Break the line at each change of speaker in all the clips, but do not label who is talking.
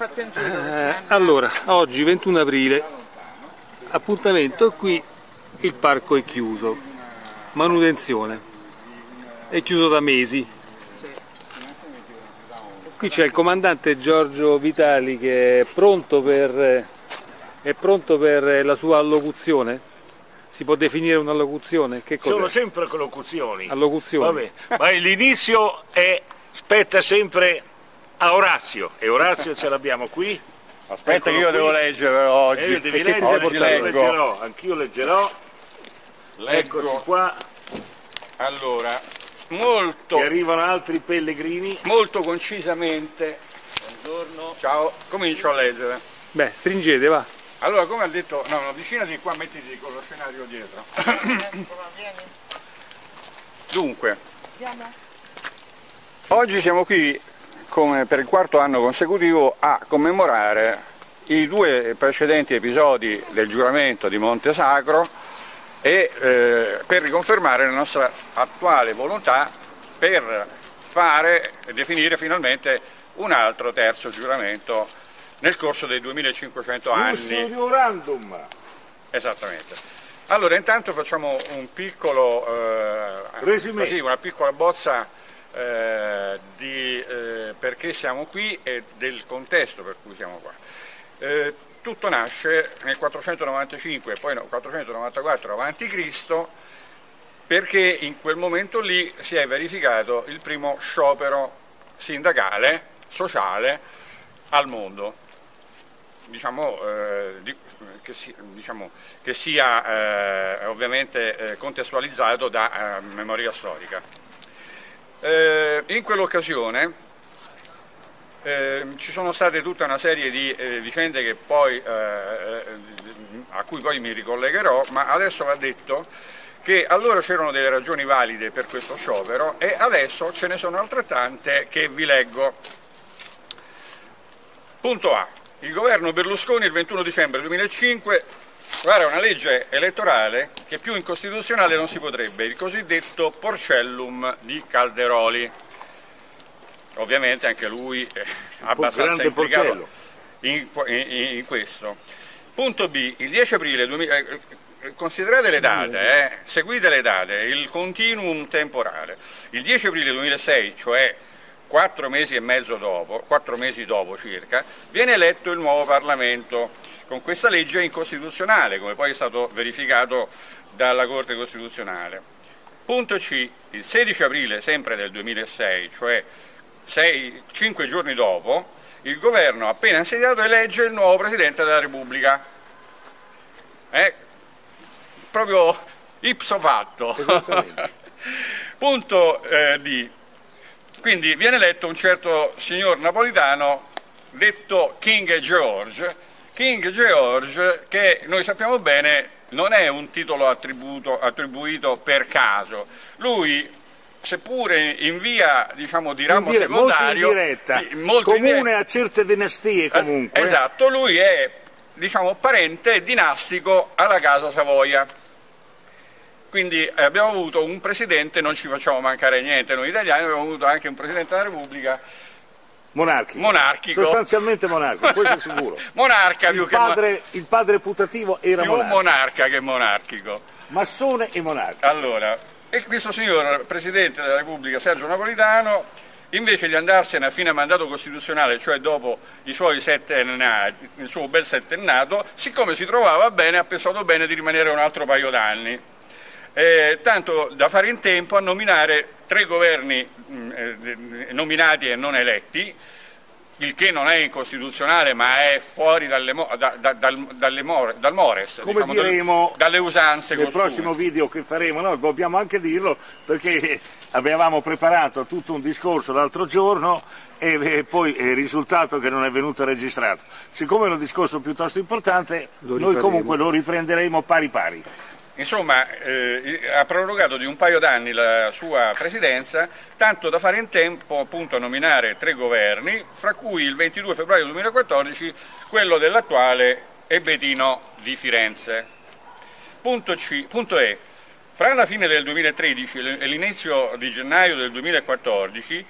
fatto in giro.
Allora, oggi 21 aprile, appuntamento qui, il parco è chiuso, manutenzione, è chiuso da mesi. Qui c'è il comandante Giorgio Vitali che è pronto per la sua allocuzione. Si può definire un'allocuzione? Che cos'è?
Sono sempre collocuzioni.
Allocuzioni.
Vabbè, ma l'inizio spetta sempre a Orazio, e Orazio ce l'abbiamo qui.
Aspetta che io devo leggere oggi.
Devi leggere,
oggi
leggerò, anch'io leggerò. Eccoci qua.
Allora, molto...
Che arrivano altri pellegrini.
Molto concisamente.
Buongiorno.
Ciao, comincio a leggere.
Beh, stringete, va.
Allora, come ha detto... No, avvicinati qua, mettiti con lo scenario dietro. Dunque, oggi siamo qui, come per il quarto anno consecutivo, a commemorare i due precedenti episodi del giuramento di Monte Sacro e per riconfermare la nostra attuale volontà per fare e definire finalmente un altro terzo giuramento nel corso dei 2500 anni.
Giurandum.
Esattamente. Allora, intanto facciamo un piccolo
resumé.
Così, una piccola bozza di perché siamo qui e del contesto per cui siamo qua. Tutto nasce nel 495 e poi nel 494 a.C. perché in quel momento lì si è verificato il primo sciopero sindacale, sociale al mondo. Diciamo che sia ovviamente contestualizzato da memoria storica. In quell'occasione ci sono state tutta una serie di vicende che poi, a cui poi mi ricollegherò, ma adesso va detto che allora c'erano delle ragioni valide per questo sciopero e adesso ce ne sono altrettante che vi leggo. Punto A. Il governo Berlusconi il 21 dicembre 2005 vara una legge elettorale che più incostituzionale non si potrebbe, il cosiddetto Porcellum di Calderoli. Ovviamente anche lui è abbastanza implicato in questo. Punto B. Il 10 aprile, considerate le date, seguite le date, il continuum temporale. Il 10 aprile 2006, cioè 4 mesi e mezzo dopo, 4 mesi dopo circa, viene eletto il nuovo Parlamento con questa legge incostituzionale, come poi è stato verificato dalla Corte Costituzionale. Punto C, il 16 aprile sempre del 2006, cioè 5 giorni dopo, il governo appena insediato elegge il nuovo Presidente della Repubblica. Proprio ipso facto. Punto D. Quindi viene eletto un certo signor Napolitano, detto King George, che noi sappiamo bene non è un titolo attribuito per caso. Lui, seppure in via diciamo di ramo secondario,
molto comune a certe dinastie comunque.
Esatto, lui è diciamo parente dinastico alla casa Savoia. Quindi abbiamo avuto un presidente, non ci facciamo mancare niente noi italiani, abbiamo avuto anche un presidente della Repubblica monarchico.
Sostanzialmente monarchico, questo è sicuro.
Monarca
il padre putativo era
più monarca che monarchico.
Massone e monarca.
Allora, e questo signor presidente della Repubblica, Sergio Napolitano, invece di andarsene a fine mandato costituzionale, cioè dopo i suoi il suo bel settennato, siccome si trovava bene, ha pensato bene di rimanere un altro paio d'anni. Tanto da fare in tempo a nominare 3 governi nominati e non eletti, il che non è incostituzionale ma è fuori dal mores,
come
diciamo,
diremo
dalle usanze
nel
costume.
Prossimo video che faremo, no, dobbiamo anche dirlo perché avevamo preparato tutto un discorso l'altro giorno e poi è risultato che non è venuto registrato. Siccome è un discorso piuttosto importante, noi comunque lo riprenderemo pari pari.
Insomma, ha prorogato di un paio d'anni la sua presidenza, tanto da fare in tempo appunto a nominare 3 governi, fra cui il 22 febbraio 2014 quello dell'attuale Ebetino di Firenze. Punto E. Fra la fine del 2013 e l'inizio di gennaio del 2014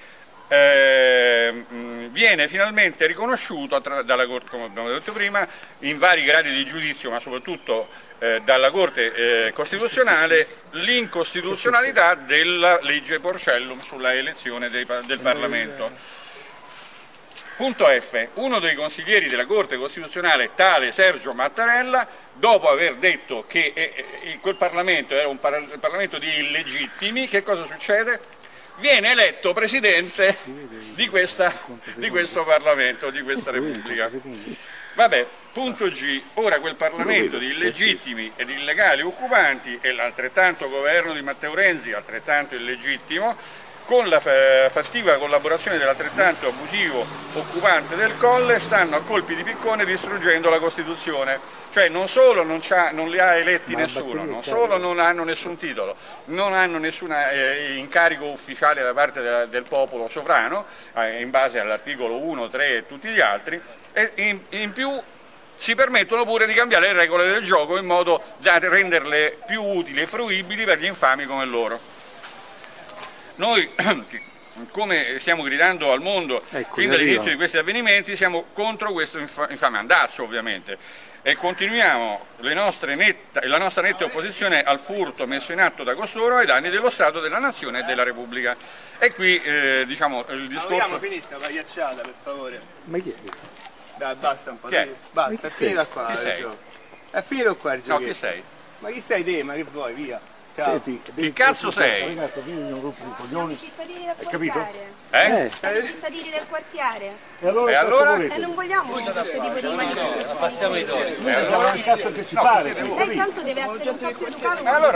viene finalmente riconosciuto dalla Corte, come abbiamo detto prima, in vari gradi di giudizio, ma soprattutto dalla Corte Costituzionale, l'incostituzionalità della legge Porcellum sulla elezione del Parlamento. Punto F. Uno dei consiglieri della Corte Costituzionale, tale Sergio Mattarella, dopo aver detto che quel Parlamento era un Parlamento di illegittimi, che cosa succede? Viene eletto Presidente di questo Parlamento, di questa Repubblica. Vabbè, punto G. Ora quel Parlamento di illegittimi ed illegali occupanti e l'altrettanto governo di Matteo Renzi, altrettanto illegittimo, con la fattiva collaborazione dell'altrettanto abusivo occupante del Colle, stanno a colpi di piccone distruggendo la Costituzione. Cioè non solo non li ha eletti nessuno, non solo non hanno nessun titolo, non hanno nessun incarico ufficiale da parte del popolo sovrano, in base all'articolo 1, 3 e tutti gli altri, e in più si permettono pure di cambiare le regole del gioco in modo da renderle più utili e fruibili per gli infami come loro. Noi, come stiamo gridando al mondo fin dall'inizio di questi avvenimenti, siamo contro questo infame andazzo, ovviamente, e continuiamo la nostra netta opposizione al furto messo in atto da costoro ai danni dello Stato, della Nazione e della Repubblica. E qui diciamo il discorso...
Vogliamo finire sta pagliacciata, per favore?
Ma chi è questo?
Dai, basta un po',
Chi è?
basta, è finito qua
Chi
il
sei?
gioco. È finito qua il
No,
gioco.
chi sei?
Ma chi sei te? Ma che vuoi? Via. Ciao.
Chi cazzo sei?
Siamo cittadini del
capito?
quartiere.
Eh?
Siamo cittadini del quartiere.
E allora?
E allora?
E non vogliamo questo tipo di manifestazioni.
Passiamo i soldi.
E allora che cazzo che ci pare?
Lei tanto deve essere un po' più educato.
Allora,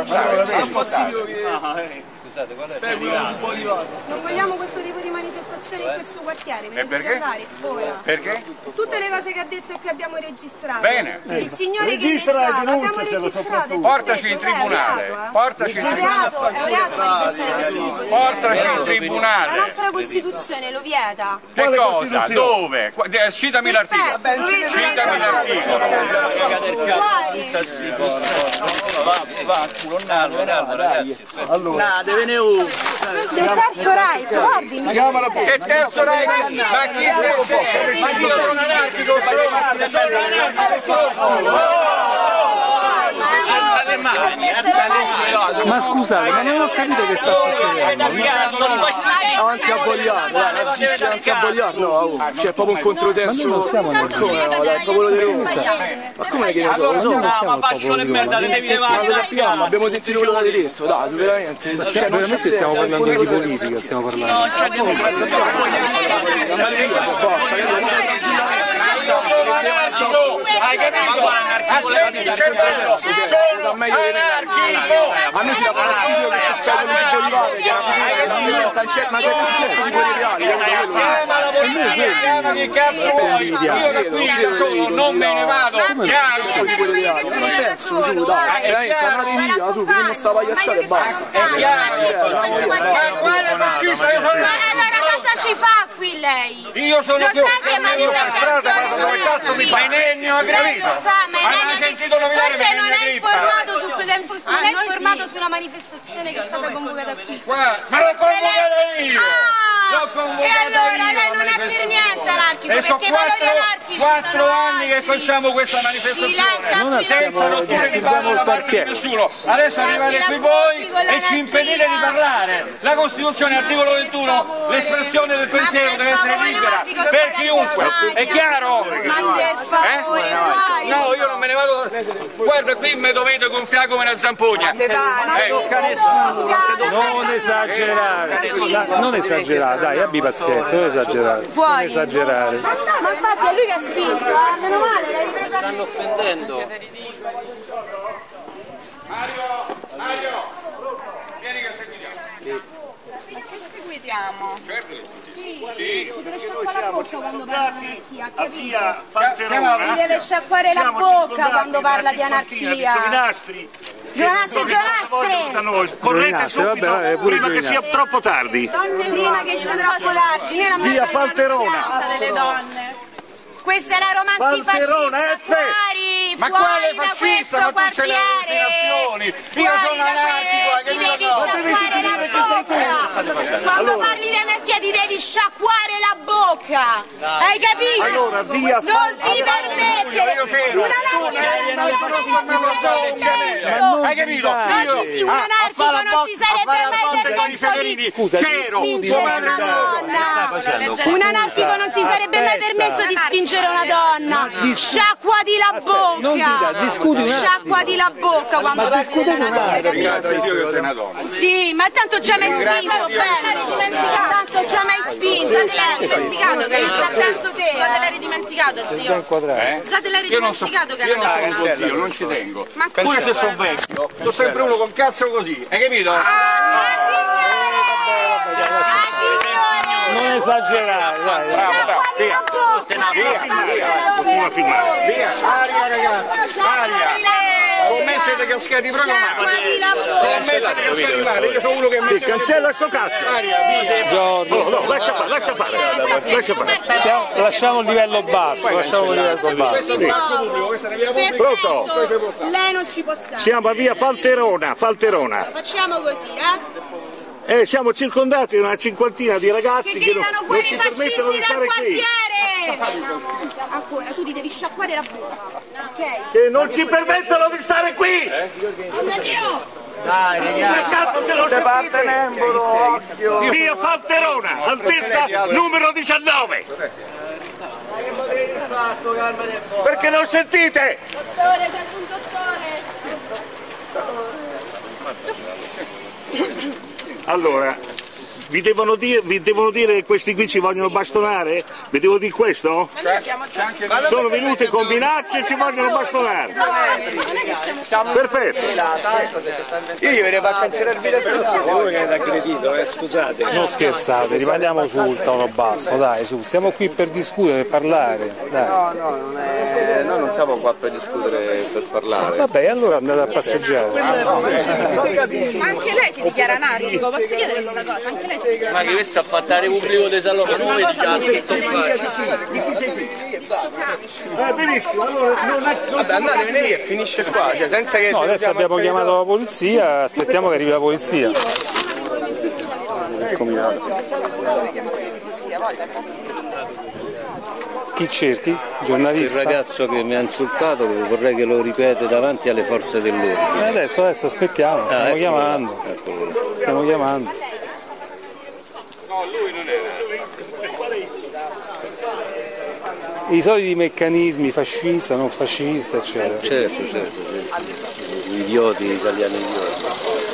Scusate, qual è?
Non vogliamo questo tipo di manifestazioni in questo quartiere.
E perché?
Ora.
perché?
Tutte le cose che ha detto e che abbiamo registrato.
Bene.
Il signore che
Registra e
reggiava, abbiamo
denunciatelo
registrato.
soprattutto.
Portaci in tribunale. Portaci in
È
tribunale.
reato manifestare questo.
Portaci in
La
tribunale.
nostra Costituzione lo vieta.
Che
Quale
cosa?
Costituzione?
Dove? Citami l'articolo. Citami l'articolo.
Fuori.
Va, culo, Naldo, ragazzi.
Allora,
Del terzo Rai, guardi.
chiamala pure.
Che terzo Rai? Ma chi sei? Ma io sono anarchico, sono
Alza le mani, alza le mani.
Ma scusate, ma non ho capito che sta succedendo.
Avanti a Bogliano, nazisti avanti a Bogliano, no, c'è proprio un controsenso.
Ma noi non siamo
Ma come no, dai, popolo di Roma. Ma come che ne so, lo so?
Noi non siamo il popolo di Roma.
Ma lo sappiamo, abbiamo sentito quello che hai detto, dai, veramente. Cioè, non c'è
Veramente stiamo
senso.
parlando di politica, stiamo parlando.
Hai capito? Accendi il cervello. Sono anarchico.
A me ci dà fastidio che si spiegono i derivati, che ma c'è un tipo di reali.
Chiama che cazzo vuoi. Io da qui da solo non me ne vado. Chiaro.
Tornate via, su, finiamo sta pagliacciata e basta.
Allora cosa ci fa qui lei?
Io sono
Lo
più
sa che manifestazione
come cazzo mi fai? Ennio
Lei
Agrippa.
lo sa, ma
Hai mai sentito nominare
forse non
Ennio
è
Agrippa?
informato sulla manifestazione che è stata convocata qui.
Ma l'ho convocata io! L'ho
E
convocata
allora
io!
lei non è per niente anarchico,
E sono
perché i valori anarchici
4
sono
anni che
altri.
facciamo questa
Sì, lei
manifestazione
sa
senza rotture di palle da parte di nessuno. Adesso arrivate qui voi e ci impedite di parlare. La Costituzione, articolo 21, l'espressione del pensiero deve essere libera per chiunque. È chiaro?
Ma per favore, dai.
No, io non me ne vado. Guarda, qui mi dovete gonfiare come una zampogna.
Non esagerare, non esagerare, dai, abbi pazienza, non esagerare. Non esagerare.
Ma infatti è lui che ha spinto, meno male, l'hai ripresa.
Stanno offendendo.
Mario, vieni che seguiamo.
Seguitiamo.
Sì.
Deve sciacquare la bocca quando parla di anarchia,
A chi ha
si
Falterona?
deve sciacquare la bocca quando parla di anarchia.
Giovinastri.
Giovinastri!
Correte subito,
vabbè, pure
prima che sia troppo tardi.
Prima che sia troppo tardi, noi la
Via Falterona.
delle donne. Questa è la Roma
Falterona
antifascista,
F!
Ma quale fascista? Ma tu ce le ordinazioni! Io sono anarchico,
ti devi sciacquare la bocca! Quando parli dei mercati devi sciacquare la bocca! Hai capito?
Allora, via
non ti permettere! Un
Hai capito?
Un anarchico non si sarebbe mai permesso di spingere una donna! Un anarchico non si sarebbe mai permesso di spingere una donna! Sciacquati la bocca!
Non dica, discuti un attimo.
Sciacquati la bocca quando parli della
donna!
Sì, ma tanto ci ha mai spinto, tanto ci ha mai spinto,
dimenticato che
sta tanto te.
Già te l'eri dimenticato, zio. Già te l'eri dimenticato che
Io non
era
sono zio, non ci tengo.
Ma
Pure se sono vecchio, sono sempre uno con cazzo così, hai capito?
Non esagerare, dai.
Bravo, via.
Continua a filmare.
Via, aria ragazzi, aria. Con me siete cascati proprio male. Con me siete cascati male, io sono uno che mette...
Cancella sto cazzo!
Aria, via.
Giorgio,
No, lascia fare.
lasciamo il livello basso, lasciamo il livello basso.
Questo è un parco pubblico, questa è una via pubblica.
Pronto?
Lei non ci può stare.
Siamo a via Falterona.
Facciamo così,
Siamo circondati da una cinquantina di ragazzi
che
che
gridano
non
fuori
ci
i
permettono di
fascisti dal
stare qui.
quartiere! Ancora, tu ti devi sciacquare la bocca, ok?
Che non ci permettono di stare qui!
Dai,
Che cazzo ce lo sentite?
occhio!
Via Falterona, altezza numero 19! Perché non sentite?
Dottore, sei un dottore!
Allora, vi devono dire che questi qui ci vogliono bastonare? Vi devo dire questo? Sono venuti con minacce e ci vogliono bastonare. Perfetto.
Io gli verrei a cancellare il video del
Voi che avete aggredito, scusate.
Non scherzate, rimaniamo sul tono basso, dai, su, stiamo qui per discutere, per parlare. Dai.
No, noi non siamo qua per discutere, per parlare.
Vabbè, allora andate a passeggiare.
Ma anche lei si dichiara anarchico, posso chiedere questa cosa? Anche lei si dichiara
Ma che questo ha fatto la Repubblica di Salò, non vedi già
Benissimo, allora
Vabbè, andatevene via, finisce qua, cioè senza che...
No, adesso abbiamo chiamato la polizia, aspettiamo che arrivi la polizia. Chi cerchi?
Il
Giornalista?
ragazzo che mi ha insultato vorrei che lo ripete davanti alle forze dell'ordine.
Adesso aspettiamo, stiamo
eccolo
chiamando.
là, eccolo là.
Stiamo chiamando. I soliti meccanismi fascista, non fascista, eccetera.
Certo, idioti, italiani idioti.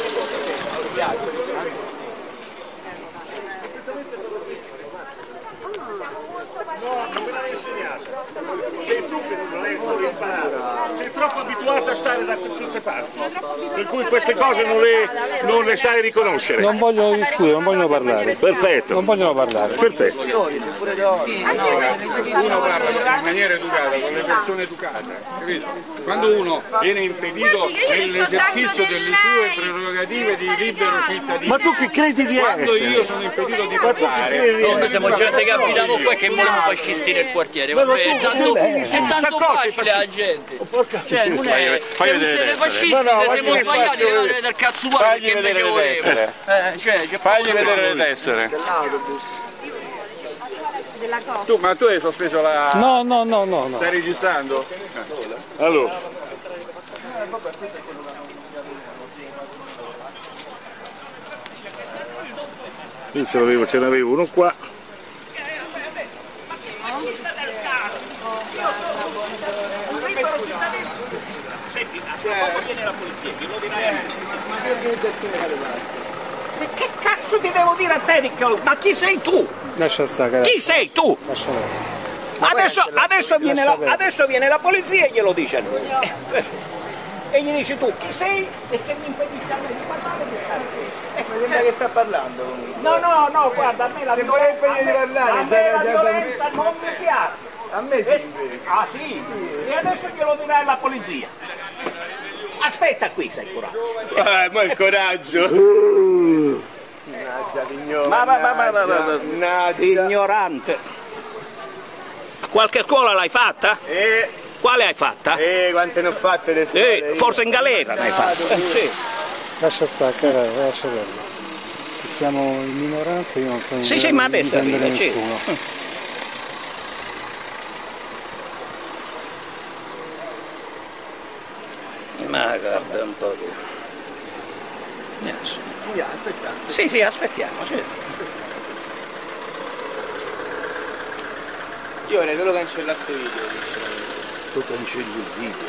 sei troppo abituato a stare da certe parti, per cui queste cose non le sai riconoscere.
Non vogliono discutere, non vogliono parlare.
Perfetto.
Non vogliono parlare.
Perfetto.
Uno parla in maniera educata, con le persone educate, capito? Quando uno viene impedito nell'esercizio delle sue prerogative di libero cittadino.
Ma tu che credi di
Quando
essere?
io sono impedito di parlare,
Noi siamo gente che abitiamo qua e che volevamo fascisti nel quartiere, vabbè, è tanto facile la gente. Cioè, non è, se non siete fascisti, siete sbagliati, levate dal cazzo qua perché invece volevo.
fagli vedere le tessere. Ma tu hai sospeso la...
No.
Stai registrando?
Allora. Io ce n'avevo uno qua.
Che cazzo ti devo dire a te, Riccardo? Ma chi sei tu?
Lascia stare.
Chi sei tu?
Lascia stare.
Adesso viene la polizia e glielo dice a lui. E gli dici tu chi sei e che mi impedisce a me di parlare di stare qui.
Sembra che sta parlando comunque.
No, guarda, a me la
Se vuole impedire di parlare,
a me la violenza non mi piace.
A me sì.
Ah sì? E adesso glielo dirai alla polizia. Aspetta qui, sei curato.
Ma il coraggio.
Ma ignorante. qualche scuola l'hai fatta? Quale hai fatta?
Quante ne ho fatte le scuole?
Forse in galera l'hai fatta. Sì.
Lascia stare, cara, lascia perdere. Siamo in minoranza, io non sono in
Sì, ma adesso arriva,
nessuno.
Ma guarda un po'. Sì, aspettiamo.
Io vorrei solo cancellare sto video,
Tu cancelli il video.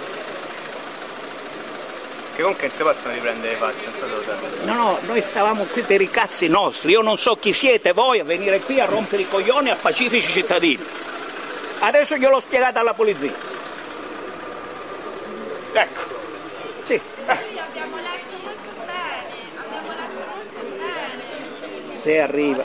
che comunque non si possono riprendere le facce, non so se lo sapete.
No, noi stavamo qui per i cazzi nostri, io non so chi siete voi a venire qui a rompere i coglioni a pacifici cittadini. Adesso gliel'ho spiegato alla polizia. Ecco. Sì.
Abbiamo letto molto bene,
Se arriva.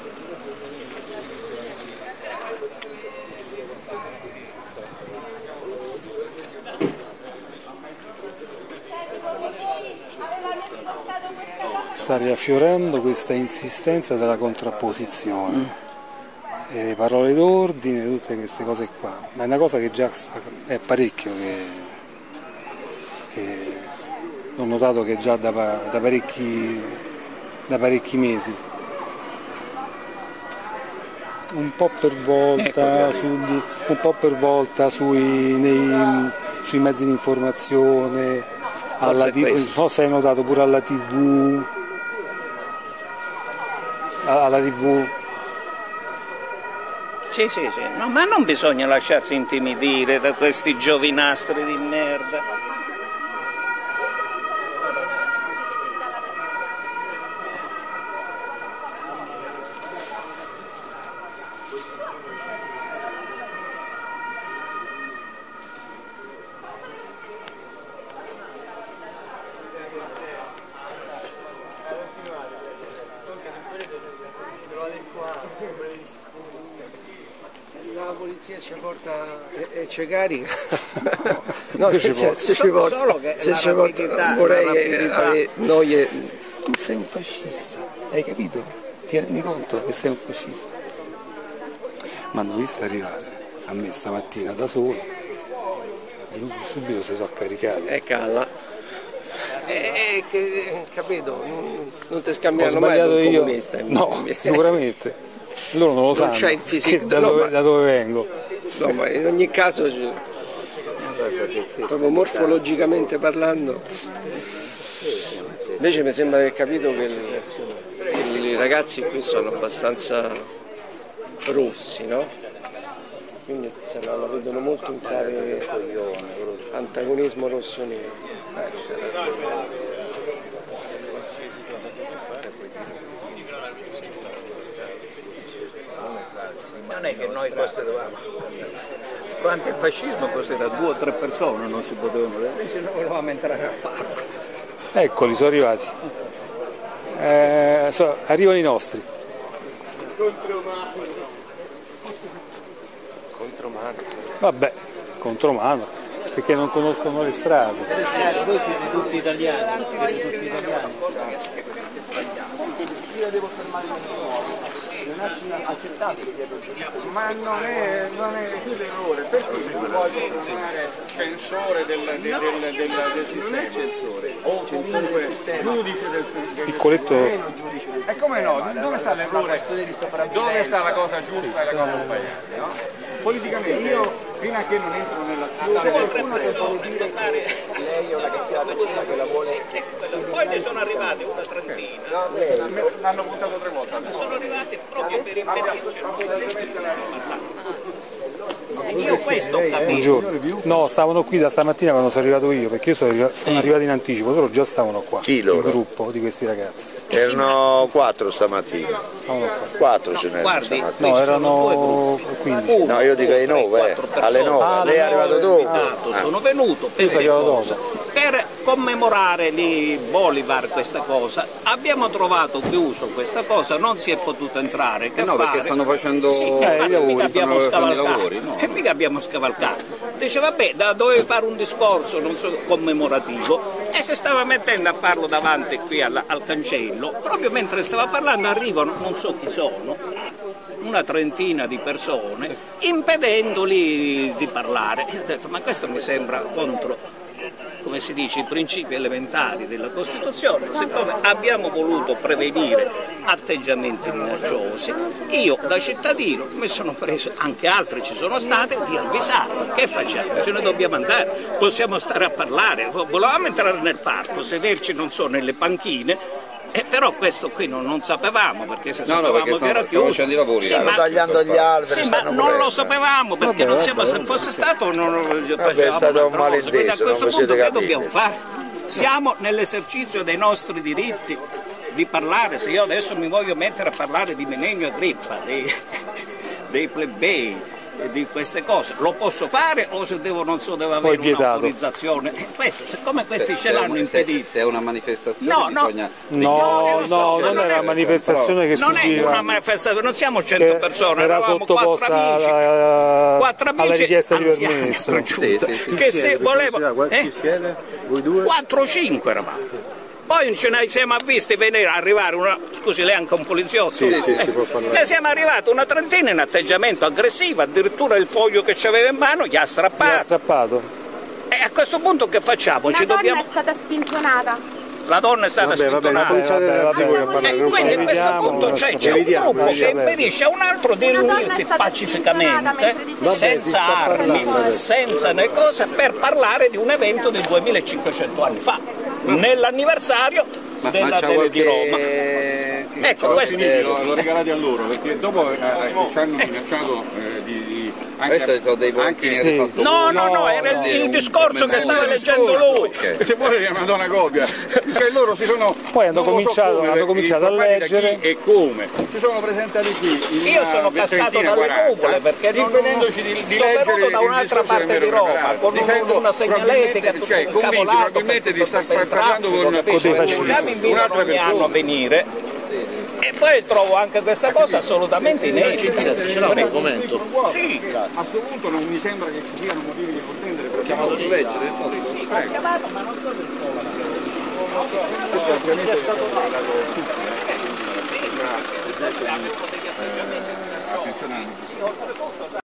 Sta riaffiorando questa insistenza della contrapposizione. Parole d'ordine, tutte queste cose qua, ma è una cosa che già è parecchio che ho notato che già da parecchi mesi, un po' per volta sui mezzi di informazione, non so se hai notato pure alla TV.
Sì, no, ma non bisogna lasciarsi intimidire da questi giovinastri di merda.
La polizia ci porta e ci carica. No, nel senso ci porta.
Solo che
se ci porta, vorrei noi. Sei un fascista, hai capito? Ti rendi conto che sei un fascista?
Mi hanno visto arrivare a me stamattina da solo e lui subito si sono caricati.
E calla. Capito? Non ti scambiano mai con un comunista.
No, sicuramente. Loro non lo sanno.
C'è il fisico
da dove vengo.
No, ma in ogni caso, proprio morfologicamente parlando, invece mi sembra di aver capito che i ragazzi qui sono abbastanza rossi, no? Quindi se la vedono molto in chiave antagonismo rosso-nero.
Non è che noi questo dovevamo. Durante il fascismo cos'era 2 o 3 persone non si potevano vedere, invece noi volevamo entrare al parco.
Eccoli, sono arrivati. Arrivano i nostri.
Contromano.
Vabbè, contromano, perché non conoscono le strade.
Voi siete tutti italiani.
Io devo fermare il nuovo. Non ha accettato ma non è l'errore, perché si vuole formare censore del sistema, non è censore, o comunque giudice del
Piccoletto.
E come no? Dove sta l'errore? Dove sta la cosa giusta e la cosa sbagliata? No? Politicamente io fino a che non entro nell'azione qualcuno che può dire lei è una cattiva persona che la vuole.
Poi ne sono arrivati una trentina.
L'hanno puntato 3 volte.
Sono arrivati proprio per impedirci. Io questo ho capito.
Buongiorno. No, stavano qui da stamattina quando sono arrivato io, perché io sono arrivato in anticipo, loro già stavano qua.
Chi loro?
Il gruppo di questi ragazzi.
Erano 4 stamattina. 4 ce n'erano stamattina.
No, erano 15.
No, io dico ai 9, alle 9. Lei è arrivato dopo.
Sono venuto per commemorare lì Bolivar questa cosa. Abbiamo trovato chiuso questa cosa, non si è potuto entrare. Che
no,
fare?
perché stanno facendo
i
lavori.
E mica abbiamo scavalcato. Dice vabbè, dovevi fare un discorso non so, commemorativo e si stava mettendo a farlo davanti qui al cancello. Proprio mentre stava parlando arrivano, non so chi sono, una trentina di persone impedendoli di parlare. Io ho detto, ma questo mi sembra contro, come si dice, i principi elementari della Costituzione. Siccome abbiamo voluto prevenire atteggiamenti minacciosi, io da cittadino mi sono preso, anche altri ci sono stati, di avvisarli. Che facciamo? Ce ne dobbiamo andare? Possiamo stare a parlare? Volevamo entrare nel parco, sederci, non so, nelle panchine, però questo qui non sapevamo, perché se sapevamo che era chiuso,
facendo i lavori,
stanno tagliando gli alberi,
sì, ma non lo sapevamo, perché non siamo, se fosse stato non facevamo.
È stato un malinteso,
quindi a questo punto che dobbiamo
capire.
fare? Siamo nell'esercizio dei nostri diritti di parlare. Se io adesso mi voglio mettere a parlare di Menegno Agrippa, dei plebei, di queste cose, lo posso fare o se devo, non so, devo avere un'autorizzazione? Siccome questi ce l'hanno impedito.
Se è una manifestazione bisogna...
No, non era una manifestazione che
non è una manifestazione, non siamo 100 persone,
era
eravamo
sottoposta
quattro amici
alla richiesta di
anziani,
permesso.
che se volevano 4 o 5 eravamo. Poi ce ne siamo visti venire, arrivare una... Scusi, lei è anche un poliziotto?
Sì, può parlare.
Ne siamo arrivati una trentina in atteggiamento aggressivo, addirittura il foglio che c'aveva in mano gli ha strappato. E a questo punto che facciamo?
Una donna è stata spintonata.
La donna è stata spintonata. Quindi a questo punto c'è un gruppo che impedisce a un altro di riunirsi pacificamente, senza armi, senza né cose, per parlare di un evento di 2500 anni fa, nell'anniversario di Roma. Ecco, questo
l'ho regalati a loro, perché dopo ci hanno minacciato
Questi sono dei volantini che fatto.
No, era il discorso che stava leggendo lui.
Se vuole gli mando una copia. Cioè loro si sono...
Poi hanno cominciato a leggere.
E come? Si sono presentati qui.
Io sono cascato dalle nuvole perché
impedendoci di
sono
leggere
venuto da un'altra parte di Roma con una segnaletica cavolato,
probabilmente ti sta parlando con
un'altra persona a venire. E poi trovo anche questa cosa assolutamente inedita.
Se ce l'ha un argomento.
Sì.
A questo punto non mi sembra che ci siano motivi di contendere.
Ho chiamato su leggere?
Ho chiamato, ma non so del
Questo è stato
attenzione.